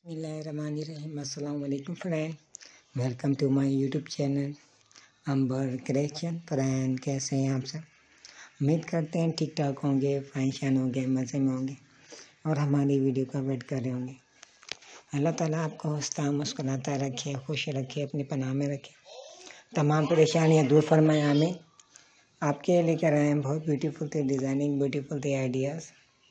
बिस्मिल्लाहिर्रहमानिर्रहीम। अस्सलाम वालेकुम friend, welcome to my YouTube channel Ambar creation. Friend कैसे हैं आप सब? उम्मीद करते हैं ठीक ठाक होंगे, फाइन शान होंगे, मज़े में होंगे और हमारी वीडियो का वेट कर रहे होंगे। अल्लाह ताला आपको हंसता मुस्कुराता रखे, खुश रखे, अपने पनाह में रखे, तमाम परेशानियाँ दूर फरमाए। हमें आपके लेकर आए हैं बहुत ब्यूटीफुल थे डिज़ाइनिंग, ब्यूटीफुल थे आइडियाज़।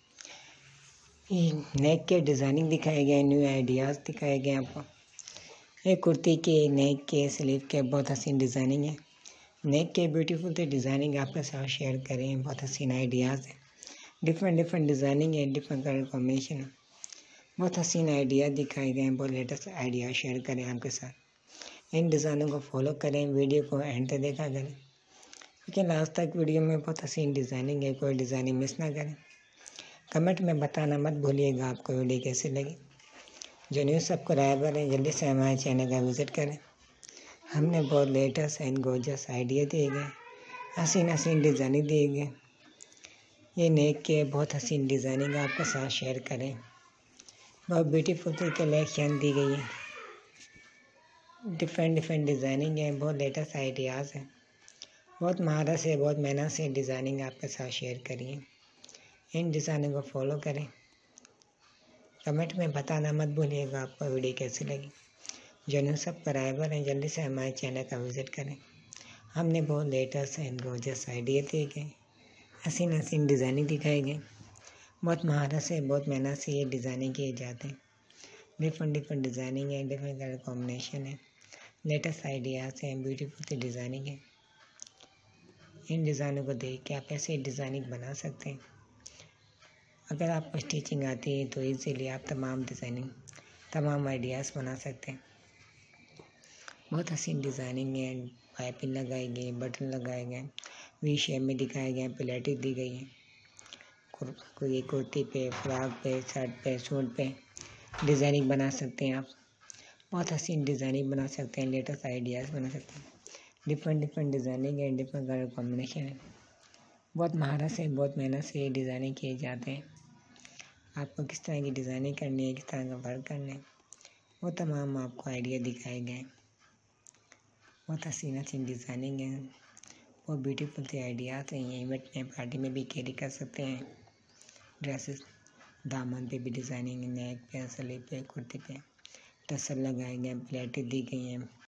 नेक के डिज़ाइनिंग दिखाए गए, न्यू आइडियाज़ दिखाए गए आपको। एक कुर्ती के नेक के स्लीव के बहुत हसीन डिज़ाइनिंग है। नेक के ब्यूटीफुल थे डिज़ाइनिंग आपके साथ शेयर करें, बहुत हसीन आइडियाज़ है, डिफरेंट डिज़ाइनिंग है, डिफरेंट कलर कॉम्बिनेशन है, बहुत हसीन आइडिया दिखाए गए हैं, बहुत लेटेस्ट आइडिया शेयर करें आपके साथ। इन डिज़ाइनों को फॉलो करें, वीडियो को एंड तक देखा करें क्योंकि लास्ट तक वीडियो में बहुत हसीन डिज़ाइनिंग है, कोई डिज़ाइनिंग मिस ना करें। कमेंट में बताना मत भूलिएगा आपको वीडियो कैसी लगी। जो न्यू सब्सक्राइबर है जल्दी से हमारे चैनल का विज़िट करें। हमने बहुत लेटेस्ट एंड गोर्जियस आइडिया दिए गए, हसीन डिज़ाइनिंग दिए गए। ये नेक के बहुत हसीन डिज़ाइनिंग आपके साथ शेयर करें, बहुत ब्यूटीफुल कलेक्शन दी गई है, डिफरेंट डिज़ाइनिंग है, बहुत लेटेस्ट आइडियाज़ हैं, बहुत महारत से, बहुत मेहनत से डिज़ाइनिंग आपके साथ शेयर करिए। इन डिज़ाइनिंग को फॉलो करें। कमेंट में बताना मत भूलिएगा आपको वीडियो कैसी लगी। जो न्यू सब्सक्राइबर हैं जल्दी से हमारे चैनल का विज़िट करें। हमने बहुत लेटेस्ट एंड गोर्जियस आइडिया दिए गए, हसीन डिज़ाइनिंग दिखाई गई, बहुत महारत से, बहुत मेहनत से ये डिज़ाइनिंग किए जाते हैं। डिफरेंट डिज़ाइनिंग है, डिफरेंट कलर कॉम्बिनेशन है, लेटेस्ट आइडियाज़ हैं, ब्यूटीफुल डिज़ाइनिंग है। इन डिज़ाइनों को देख के आप ऐसे डिज़ाइनिंग बना सकते हैं। अगर आपको स्टिचिंग आती है तो इजीली आप तमाम डिज़ाइनिंग, तमाम आइडियाज़ बना सकते हैं। बहुत हसीन डिज़ाइनिंग है, पाइपिंग लगाई गई, बटन लगाए गए, वी शेप में दिखाए गए, प्लेटें दी गई है। कोई कुर्ती पे, फ्रॉक पे, शर्ट पे, सूट पे डिज़ाइनिंग बना सकते हैं आप। बहुत हसीन डिज़ाइनिंग बना सकते हैं, लेटेस्ट आइडियाज़ बना सकते हैं। डिफरेंट डिज़ाइनिंग है, डिफरेंट कलर कॉम्बिनेशन है, बहुत महारत से, बहुत मेहनत से ये डिज़ाइनिंग किए जाते हैं। आपको किस तरह की डिज़ाइनिंग करनी है, किस तरह का वर्क करना है, वो तमाम आपको आइडिया दिखाए गए। बहुत हसीन डिज़ाइनिंग है, बहुत ब्यूटीफुल से आइडियाज़ हैं। ये इवेंट में, पार्टी में भी कैरी कर सकते हैं। ड्रेसेस, दामन पे भी डिज़ाइनिंग है, नेक पे, स्लीव पे, कुर्ती पे टसल लगाए गए, प्लेटें दी गई हैं,